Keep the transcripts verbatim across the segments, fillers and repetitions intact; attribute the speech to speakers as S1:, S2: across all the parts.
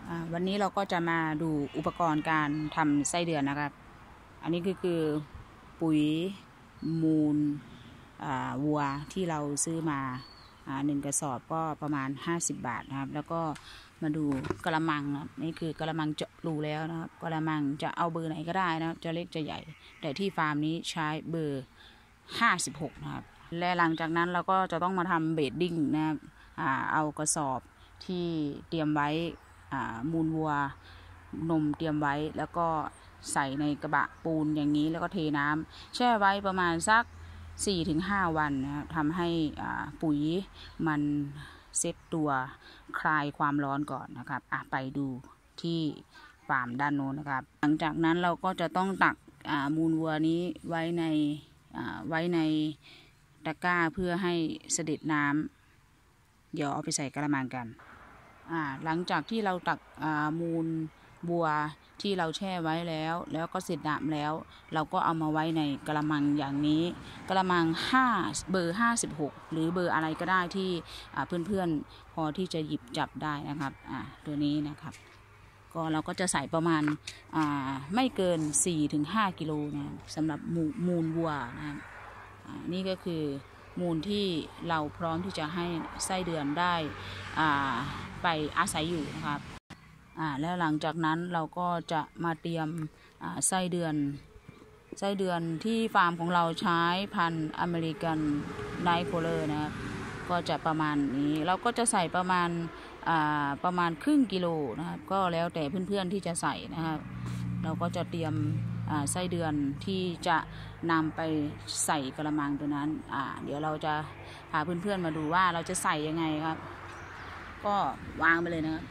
S1: วันนี้เราก็จะมาดูอุปกรณ์การทำไส้เดือนนะครับอันนี้คือคือปุ๋ยมูลวัวที่เราซื้อมาหนึ่งกระสอบก็ประมาณห้าสิบบาทนะครับแล้วก็มาดูกระมังนะนี่คือกระมังเจาะรูแล้วนะครับกระมังจะเอาเบอร์ไหนก็ได้นะครับจะเล็กจะใหญ่แต่ที่ฟาร์มนี้ใช้เบอร์ห้าสิบหกนะครับและหลังจากนั้นเราก็จะต้องมาทำเบดดิ้งนะครับเอากระสอบที่เตรียมไว้มูลวัวนมเตรียมไว้แล้วก็ใส่ในกระบะปูนอย่างนี้แล้วก็เทน้ำแช่ไว้ประมาณสัก สี่ถึงห้า วันนะครับทำให้ปุ๋ยมันเซ็ตตัวคลายความร้อนก่อนนะครับไปดูที่ฟาร์มด้านโน้นนะครับหลังจากนั้นเราก็จะต้องตักมูลวัวนี้ไว้ในไว้ในตะกร้าเพื่อให้เสด็จน้ำเดี๋ยวเอาไปใส่กระมังกันหลังจากที่เราตักมูลบัวที่เราแช่ไว้แล้วแล้วก็เสร็จน้ำแล้วเราก็เอามาไว้ในกระมังอย่างนี้กระมังห้าเบอร์ห้าสิบหกหรือเบอร์อะไรก็ได้ที่เพื่อนๆพอที่จะหยิบจับได้นะครับตัวนี้นะครับก็เราก็จะใส่ประมาณไม่เกิน สี่ถึงห้า กิโลนะสำหรับมูลวัวนะครับนี่ก็คือมูลที่เราพร้อมที่จะให้ไส้เดือนได้ไปอาศัยอยู่นะครับแล้วหลังจากนั้นเราก็จะมาเตรียมไส้เดือนไส้เดือนที่ฟาร์มของเราใช้พันธุ์อเมริกันไนท์โคเลอร์นะครับก็จะประมาณนี้เราก็จะใส่ประมาณประมาณครึ่งกิโลนะครับก็แล้วแต่เพื่อนๆที่จะใส่นะครับเราก็จะเตรียมไส้เดือนที่จะนำไปใส่กระมังตัวนั้นเดี๋ยวเราจะพาเพื่อนๆมาดูว่าเราจะใส่ยังไงครับก็วางไปเลยนะครับ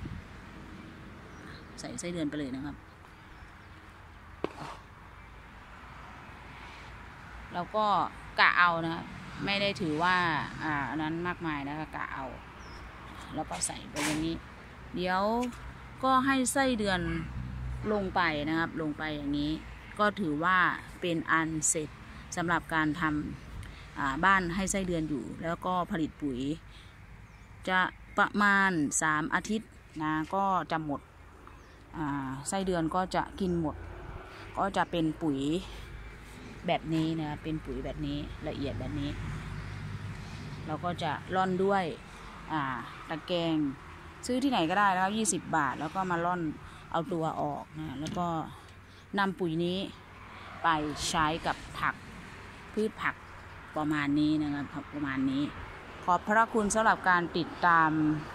S1: ใส่ไส้เดือนไปเลยนะครับเราก็กะเอานะครับไม่ได้ถือว่าอ่านั้นมากมายนะคะกะเอาแล้วก็ใส่ไปอย่างนี้เดี๋ยวก็ให้ไส้เดือนลงไปนะครับลงไปอย่างนี้ก็ถือว่าเป็นอันเสร็จสำหรับการทำบ้านให้ไส้เดือนอยู่แล้วก็ผลิตปุ๋ยจะประมาณสามอาทิตย์นะก็จะหมดไส้เดือนก็จะกินหมดก็จะเป็นปุ๋ยแบบนี้นะเป็นปุ๋ยแบบนี้ละเอียดแบบนี้เราก็จะร่อนด้วยตะแกรงซื้อที่ไหนก็ได้แล้วยี่สิบบาทแล้วก็มาร่อนเอาตัวออกนะแล้วก็นำปุ๋ยนี้ไปใช้กับผักพืชผักประมาณนี้นะครับประมาณนี้ขอบพระคุณสำหรับการติดตาม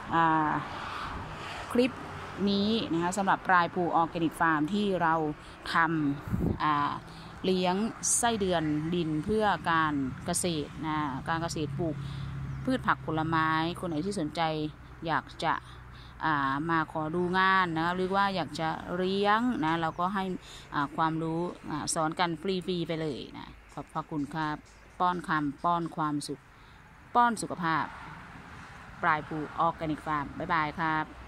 S1: คลิปนี้นะคะสำหรับปลายภูออร์แกนิกฟาร์มที่เราทำเลี้ยงไส้เดือนดินเพื่อการเกษตรนะการเกษตรปลูกพืชผักผลไม้คนไหนที่สนใจอยากจะมาขอดูงานนะหรือว่าอยากจะเลี้ยงนะเราก็ให้ความรู้สอนกันฟรีๆไปเลยนะขอบพระคุณครับป้อนคำป้อนความสุขป้อนสุขภาพปลายภูออร์แกนิกฟาร์มบ๊ายบายครับ